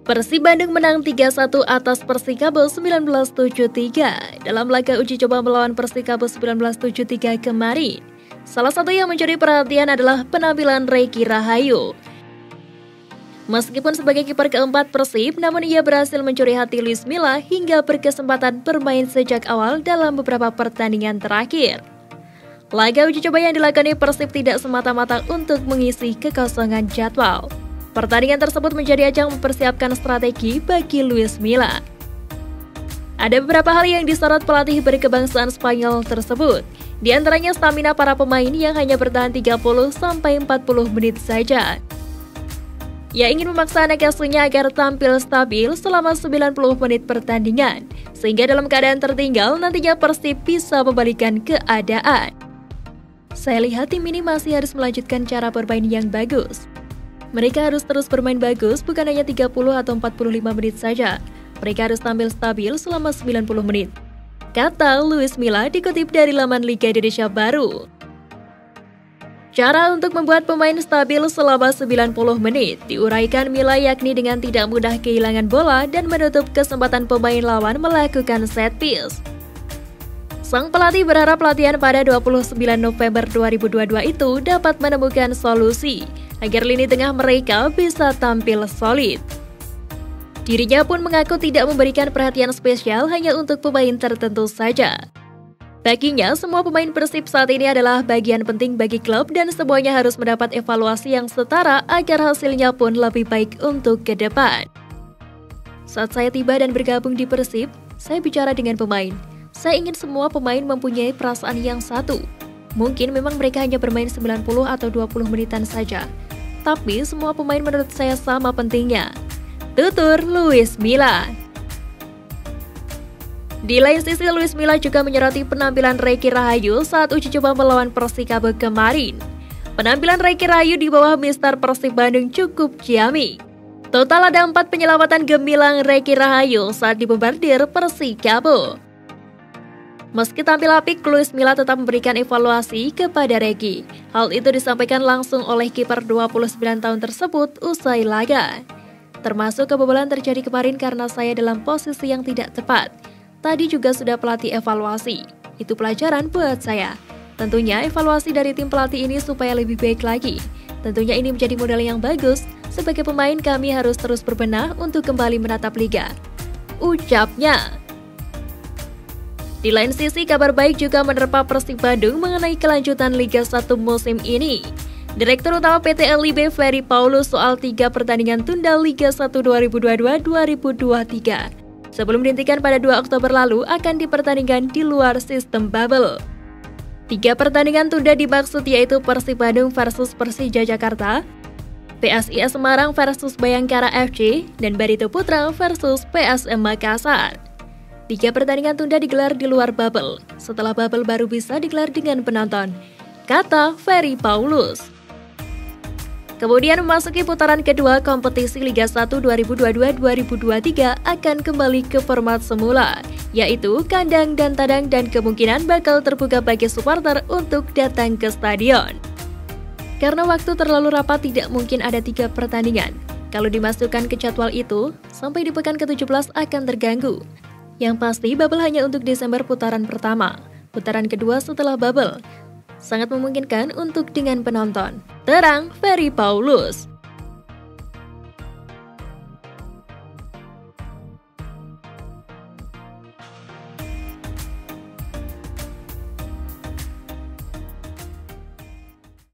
Persib Bandung menang 3-1 atas Persikabo 1973 dalam laga uji coba melawan Persikabo 1973 kemarin. Salah satu yang mencuri perhatian adalah penampilan Reky Rahayu. Meskipun sebagai kiper keempat Persib, namun ia berhasil mencuri hati Luis Milla hingga berkesempatan bermain sejak awal dalam beberapa pertandingan terakhir. Laga uji coba yang dilakoni Persib tidak semata-mata untuk mengisi kekosongan jadwal. Pertandingan tersebut menjadi ajang mempersiapkan strategi bagi Luis Milla. Ada beberapa hal yang disorot pelatih berkebangsaan Spanyol tersebut. Di antaranya stamina para pemain yang hanya bertahan 30-40 menit saja. Ia ingin memaksa anak asuhnya agar tampil stabil selama 90 menit pertandingan, sehingga dalam keadaan tertinggal nantinya Persib bisa membalikan keadaan. Saya lihat tim ini masih harus melanjutkan cara bermain yang bagus. Mereka harus terus bermain bagus, bukan hanya 30 atau 45 menit saja. Mereka harus tampil stabil selama 90 menit. Kata Luis Milla dikutip dari laman Liga Indonesia Baru. Cara untuk membuat pemain stabil selama 90 menit diuraikan Milla yakni dengan tidak mudah kehilangan bola dan menutup kesempatan pemain lawan melakukan set piece. Sang pelatih berharap latihan pada 29 November 2022 itu dapat menemukan solusi agar lini tengah mereka bisa tampil solid. Dirinya pun mengaku tidak memberikan perhatian spesial hanya untuk pemain tertentu saja. Baginya, semua pemain Persib saat ini adalah bagian penting bagi klub dan semuanya harus mendapat evaluasi yang setara agar hasilnya pun lebih baik untuk ke depan. Saat saya tiba dan bergabung di Persib, saya bicara dengan pemain. Saya ingin semua pemain mempunyai perasaan yang satu. Mungkin memang mereka hanya bermain 90 atau 20 menitan saja. Tapi semua pemain menurut saya sama pentingnya. Tutur Luis Milla. Di lain sisi, Luis Milla juga menyoroti penampilan Reky Rahayu saat uji coba melawan Persikabo kemarin. Penampilan Reky Rahayu di bawah Mister Persib Bandung cukup ciamik. Total ada 4 penyelamatan gemilang Reky Rahayu saat dibombardir Persikabo. Meski tampil apik, Luis Milla tetap memberikan evaluasi kepada Reky. Hal itu disampaikan langsung oleh kiper 29 tahun tersebut usai laga. Termasuk kebobolan terjadi kemarin karena saya dalam posisi yang tidak tepat. Tadi juga sudah pelatih evaluasi. Itu pelajaran buat saya. Tentunya evaluasi dari tim pelatih ini supaya lebih baik lagi. Tentunya ini menjadi modal yang bagus. Sebagai pemain kami harus terus berbenah untuk kembali menatap liga, ucapnya. Di lain sisi, kabar baik juga menerpa Persib Bandung mengenai kelanjutan Liga 1 musim ini. Direktur Utama PT LIB Ferry Paulus soal 3 pertandingan tunda Liga 1 2022-2023 sebelum dihentikan pada 2 Oktober lalu akan dipertandingkan di luar sistem bubble. 3 pertandingan tunda dimaksud yaitu Persib Bandung versus Persija Jakarta, PSIS Semarang versus Bayangkara FC, dan Barito Putra versus PSM Makassar. 3 pertandingan tunda digelar di luar bubble. Setelah bubble baru bisa digelar dengan penonton, kata Ferry Paulus. Kemudian memasuki putaran kedua kompetisi Liga 1 2022-2023 akan kembali ke format semula, yaitu kandang dan tandang dan kemungkinan bakal terbuka bagi supporter untuk datang ke stadion. Karena waktu terlalu rapat tidak mungkin ada 3 pertandingan. Kalau dimasukkan ke jadwal itu, sampai di pekan ke-17 akan terganggu. Yang pasti bubble hanya untuk Desember putaran pertama. Putaran kedua setelah bubble sangat memungkinkan untuk dengan penonton, terang Ferry Paulus.